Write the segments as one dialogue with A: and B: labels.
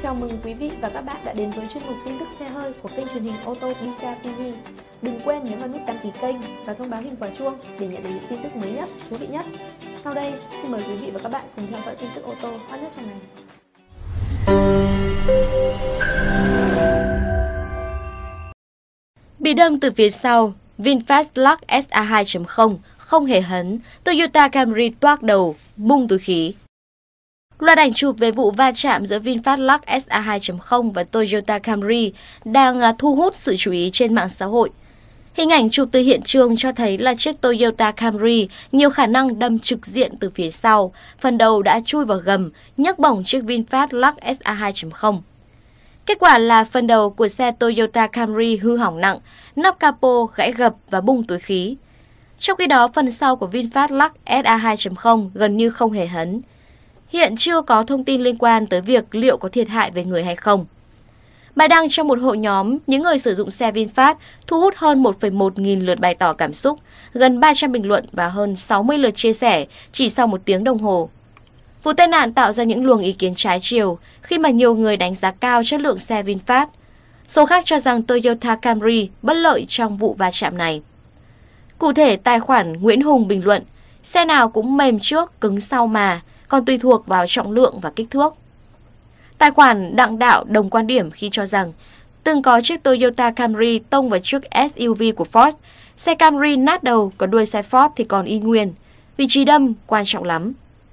A: Chào mừng quý vị và các bạn đã đến với chuyên mục tin tức xe hơi của kênh truyền hình ô tô Binza TV. Đừng quên nhấn vào nút đăng ký kênh và thông báo hình quả chuông để nhận được những tin tức mới nhất, thú vị nhất. Sau đây, xin mời quý vị và các bạn cùng theo dõi tin tức ô tô hot nhất trong ngày.
B: Bị đâm từ phía sau, VinFast Lux SA 2.0 không hề hấn, Toyota Camry toác đầu, bung túi khí. Loạt ảnh chụp về vụ va chạm giữa VinFast Lux SA 2.0 và Toyota Camry đang thu hút sự chú ý trên mạng xã hội. Hình ảnh chụp từ hiện trường cho thấy là chiếc Toyota Camry nhiều khả năng đâm trực diện từ phía sau, phần đầu đã chui vào gầm, nhấc bổng chiếc VinFast Lux SA 2.0. Kết quả là phần đầu của xe Toyota Camry hư hỏng nặng, nắp capo gãy gập và bung túi khí. Trong khi đó, phần sau của VinFast Lux SA 2.0 gần như không hề hấn. Hiện chưa có thông tin liên quan tới việc liệu có thiệt hại về người hay không. Bài đăng trong một hội nhóm những người sử dụng xe VinFast thu hút hơn 1,1 nghìn lượt bày tỏ cảm xúc, gần 300 bình luận và hơn 60 lượt chia sẻ chỉ sau 1 tiếng đồng hồ. Vụ tai nạn tạo ra những luồng ý kiến trái chiều khi mà nhiều người đánh giá cao chất lượng xe VinFast. Số khác cho rằng Toyota Camry bất lợi trong vụ va chạm này. Cụ thể, tài khoản Nguyễn Hùng bình luận, xe nào cũng mềm trước, cứng sau mà, còn tùy thuộc vào trọng lượng và kích thước. Tài khoản Đặng Đạo đồng quan điểm khi cho rằng từng có chiếc Toyota Camry tông vào chiếc SUV của Ford, xe Camry nát đầu, còn đuôi xe Ford thì còn y nguyên. Vị trí đâm quan trọng lắm.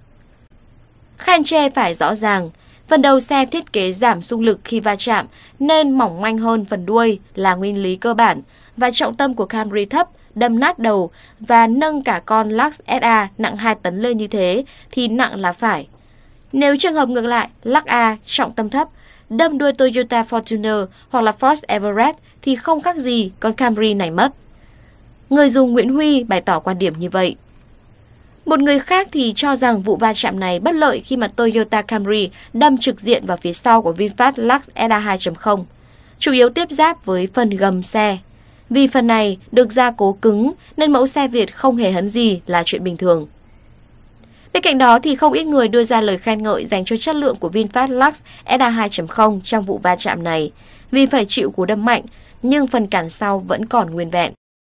B: Khen chê phải rõ ràng, phần đầu xe thiết kế giảm xung lực khi va chạm nên mỏng manh hơn phần đuôi là nguyên lý cơ bản, và trọng tâm của Camry thấp, đâm nát đầu và nâng cả con Lux SA nặng 2 tấn lên như thế thì nặng là phải. Nếu trường hợp ngược lại, Lux A trọng tâm thấp, đâm đuôi Toyota Fortuner hoặc là Ford Everest thì không khác gì con Camry này mất. Người dùng Nguyễn Huy bày tỏ quan điểm như vậy. Một người khác thì cho rằng vụ va chạm này bất lợi khi mà Toyota Camry đâm trực diện vào phía sau của VinFast Lux SA 2.0, chủ yếu tiếp giáp với phần gầm xe. Vì phần này được gia cố cứng nên mẫu xe Việt không hề hấn gì là chuyện bình thường. Bên cạnh đó thì không ít người đưa ra lời khen ngợi dành cho chất lượng của VinFast Lux SA 2.0 trong vụ va chạm này, vì phải chịu cú đâm mạnh nhưng phần cản sau vẫn còn nguyên vẹn.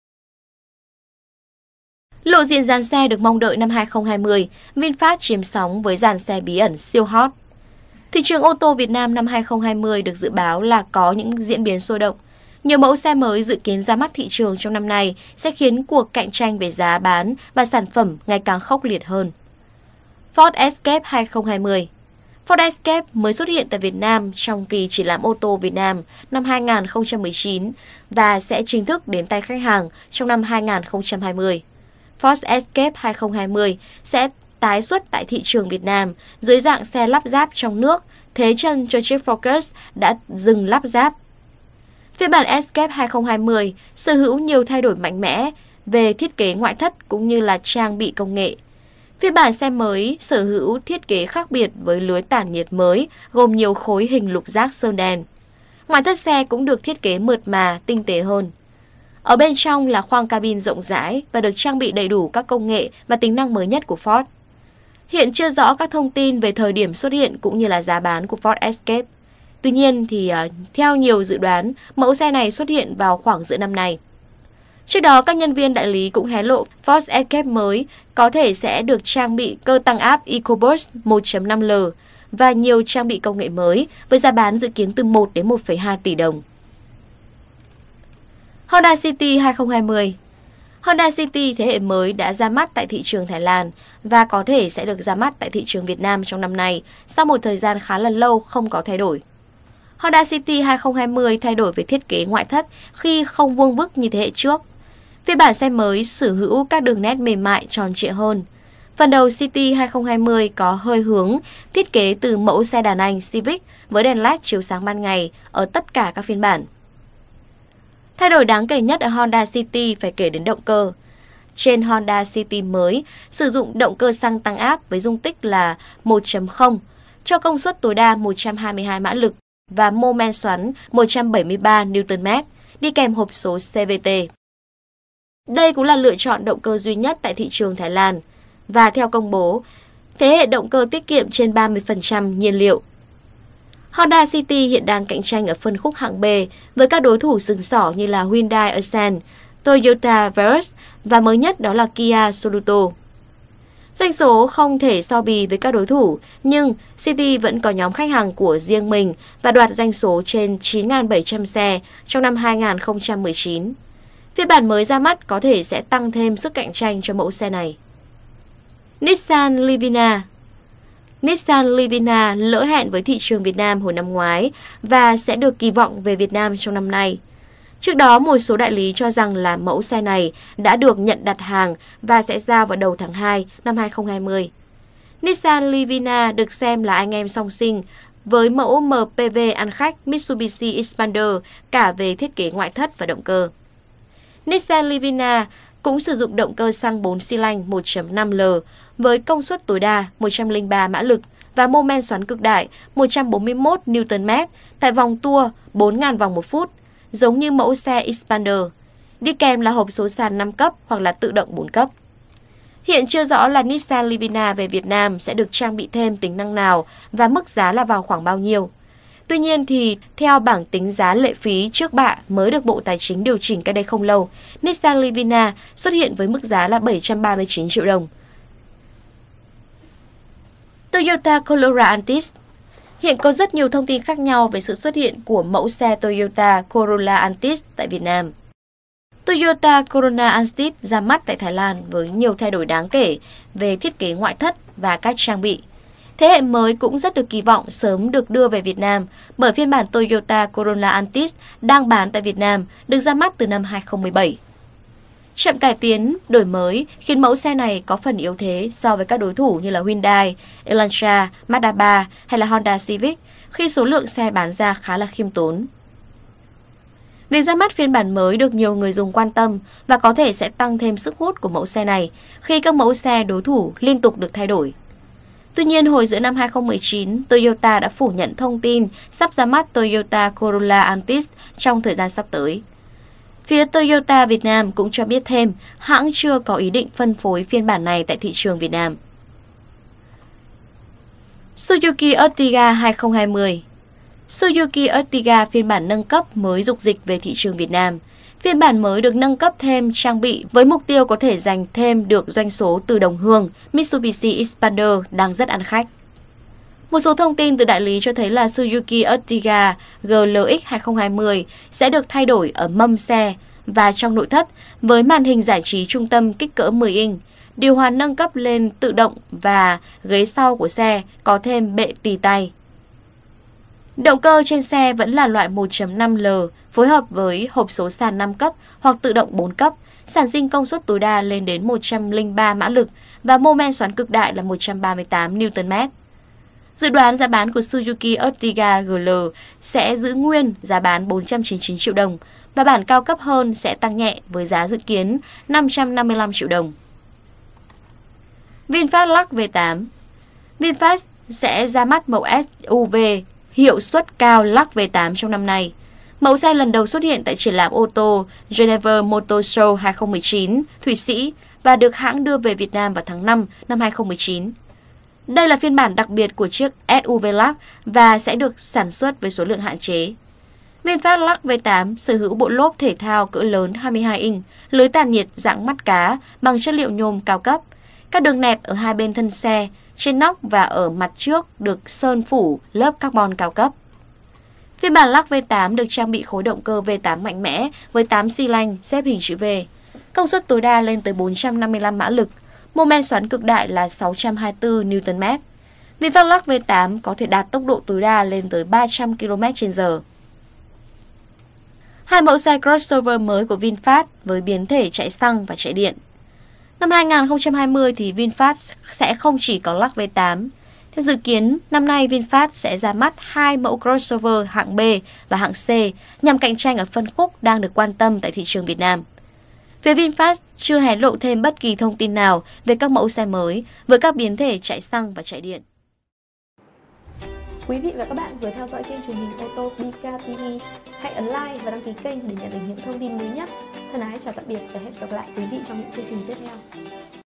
B: Lộ diện dàn xe được mong đợi năm 2020, VinFast chiếm sóng với dàn xe bí ẩn siêu hot. Thị trường ô tô Việt Nam năm 2020 được dự báo là có những diễn biến sôi động. Nhiều mẫu xe mới dự kiến ra mắt thị trường trong năm nay sẽ khiến cuộc cạnh tranh về giá bán và sản phẩm ngày càng khốc liệt hơn. Ford Escape 2020. Ford Escape mới xuất hiện tại Việt Nam trong kỳ triển lãm ô tô Việt Nam năm 2019 và sẽ chính thức đến tay khách hàng trong năm 2020. Ford Escape 2020 sẽ tái xuất tại thị trường Việt Nam dưới dạng xe lắp ráp trong nước, thế chân cho chiếc Focus đã dừng lắp ráp. Phiên bản Escape 2020 sở hữu nhiều thay đổi mạnh mẽ về thiết kế ngoại thất cũng như là trang bị công nghệ. Phiên bản xe mới sở hữu thiết kế khác biệt với lưới tản nhiệt mới gồm nhiều khối hình lục giác sơn đen. Ngoại thất xe cũng được thiết kế mượt mà, tinh tế hơn. Ở bên trong là khoang cabin rộng rãi và được trang bị đầy đủ các công nghệ và tính năng mới nhất của Ford. Hiện chưa rõ các thông tin về thời điểm xuất hiện cũng như là giá bán của Ford Escape. Tuy nhiên thì theo nhiều dự đoán, mẫu xe này xuất hiện vào khoảng giữa năm nay. Trước đó, các nhân viên đại lý cũng hé lộ Ford Escape mới có thể sẽ được trang bị cơ tăng áp EcoBoost 1.5L và nhiều trang bị công nghệ mới với giá bán dự kiến từ 1 đến 1,2 tỷ đồng. Honda City 2020. Honda City thế hệ mới đã ra mắt tại thị trường Thái Lan và có thể sẽ được ra mắt tại thị trường Việt Nam trong năm nay sau một thời gian khá là lâu không có thay đổi. Honda City 2020 thay đổi về thiết kế ngoại thất khi không vuông vức như thế hệ trước. Phiên bản xe mới sở hữu các đường nét mềm mại tròn trịa hơn. Phần đầu City 2020 có hơi hướng thiết kế từ mẫu xe đàn Anh Civic với đèn LED chiếu sáng ban ngày ở tất cả các phiên bản. Thay đổi đáng kể nhất ở Honda City phải kể đến động cơ. Trên Honda City mới sử dụng động cơ xăng tăng áp với dung tích là 1.0 cho công suất tối đa 122 mã lực và mô men xoắn 173 Nm, đi kèm hộp số CVT. Đây cũng là lựa chọn động cơ duy nhất tại thị trường Thái Lan và theo công bố, thế hệ động cơ tiết kiệm trên 30% nhiên liệu. Honda City hiện đang cạnh tranh ở phân khúc hạng B với các đối thủ sừng sỏ như là Hyundai Accent, Toyota Verus và mới nhất đó là Kia Sorento. Doanh số không thể so bì với các đối thủ, nhưng City vẫn có nhóm khách hàng của riêng mình và đoạt doanh số trên 9.700 xe trong năm 2019. Phiên bản mới ra mắt có thể sẽ tăng thêm sức cạnh tranh cho mẫu xe này. Nissan Livina lỡ hẹn với thị trường Việt Nam hồi năm ngoái và sẽ được kỳ vọng về Việt Nam trong năm nay. Trước đó, một số đại lý cho rằng là mẫu xe này đã được nhận đặt hàng và sẽ giao vào đầu tháng 2 năm 2020. Nissan Livina được xem là anh em song sinh với mẫu MPV ăn khách Mitsubishi Xpander cả về thiết kế ngoại thất và động cơ. Nissan Livina cũng sử dụng động cơ xăng 4 xi lanh 1.5L với công suất tối đa 103 mã lực và mô men xoắn cực đại 141 Nm tại vòng tua 4.000 vòng một phút, giống như mẫu xe Xpander. Đi kèm là hộp số sàn 5 cấp hoặc là tự động 4 cấp. Hiện chưa rõ là Nissan Livina về Việt Nam sẽ được trang bị thêm tính năng nào và mức giá là vào khoảng bao nhiêu. Tuy nhiên thì theo bảng tính giá lệ phí trước bạ mới được Bộ Tài chính điều chỉnh cách đây không lâu, Nissan Livina xuất hiện với mức giá là 739 triệu đồng. Toyota Corolla Altis. Hiện có rất nhiều thông tin khác nhau về sự xuất hiện của mẫu xe Toyota Corolla Altis tại Việt Nam. Toyota Corolla Altis ra mắt tại Thái Lan với nhiều thay đổi đáng kể về thiết kế ngoại thất và các trang bị. Thế hệ mới cũng rất được kỳ vọng sớm được đưa về Việt Nam bởi phiên bản Toyota Corolla Altis đang bán tại Việt Nam được ra mắt từ năm 2017. Chậm cải tiến, đổi mới khiến mẫu xe này có phần yếu thế so với các đối thủ như là Hyundai, Elantra, Mazda 3 hay là Honda Civic khi số lượng xe bán ra khá là khiêm tốn. Việc ra mắt phiên bản mới được nhiều người dùng quan tâm và có thể sẽ tăng thêm sức hút của mẫu xe này khi các mẫu xe đối thủ liên tục được thay đổi. Tuy nhiên, hồi giữa năm 2019, Toyota đã phủ nhận thông tin sắp ra mắt Toyota Corolla Altis trong thời gian sắp tới. Phía Toyota Việt Nam cũng cho biết thêm hãng chưa có ý định phân phối phiên bản này tại thị trường Việt Nam. Suzuki Ertiga 2020. Suzuki Ertiga phiên bản nâng cấp mới dục dịch về thị trường Việt Nam. Phiên bản mới được nâng cấp thêm trang bị với mục tiêu có thể giành thêm được doanh số từ đồng hương Mitsubishi Xpander đang rất ăn khách. Một số thông tin từ đại lý cho thấy là Suzuki Ertiga GLX 2020 sẽ được thay đổi ở mâm xe và trong nội thất với màn hình giải trí trung tâm kích cỡ 10 inch, điều hòa nâng cấp lên tự động và ghế sau của xe có thêm bệ tì tay. Động cơ trên xe vẫn là loại 1.5L phối hợp với hộp số sàn 5 cấp hoặc tự động 4 cấp, sản sinh công suất tối đa lên đến 103 mã lực và mô men xoắn cực đại là 138 Nm. Dự đoán giá bán của Suzuki Ertiga GL sẽ giữ nguyên giá bán 499 triệu đồng và bản cao cấp hơn sẽ tăng nhẹ với giá dự kiến 555 triệu đồng. VinFast Lux V8. VinFast sẽ ra mắt mẫu SUV hiệu suất cao Lux V8 trong năm nay. Mẫu xe lần đầu xuất hiện tại triển lãm ô tô Geneva Motor Show 2019, Thụy Sĩ và được hãng đưa về Việt Nam vào tháng 5 năm 2019. Đây là phiên bản đặc biệt của chiếc SUV Lux và sẽ được sản xuất với số lượng hạn chế. VinFast Lux V8 sở hữu bộ lốp thể thao cỡ lớn 22 inch, lưới tản nhiệt dạng mắt cá bằng chất liệu nhôm cao cấp. Các đường nẹp ở hai bên thân xe, trên nóc và ở mặt trước được sơn phủ lớp carbon cao cấp. Phiên bản Lux V8 được trang bị khối động cơ V8 mạnh mẽ với 8 xi lanh xếp hình chữ V. Công suất tối đa lên tới 455 mã lực, mô men xoắn cực đại là 624 Nm. VinFast Lux V8 có thể đạt tốc độ tối đa lên tới 300 km/h. Hai mẫu xe crossover mới của VinFast với biến thể chạy xăng và chạy điện. Năm 2020 thì VinFast sẽ không chỉ có Lux V8. Theo dự kiến, năm nay VinFast sẽ ra mắt hai mẫu crossover hạng B và hạng C nhằm cạnh tranh ở phân khúc đang được quan tâm tại thị trường Việt Nam. Phía VinFast chưa hé lộ thêm bất kỳ thông tin nào về các mẫu xe mới với các biến thể chạy xăng và chạy điện.
A: Quý vị và các bạn vừa theo dõi kênh truyền hình ô tô BKTV. Hãy ấn like và đăng ký kênh để nhận được những thông tin mới nhất. Thân ái chào tạm biệt và hẹn gặp lại quý vị trong những chương trình tiếp theo.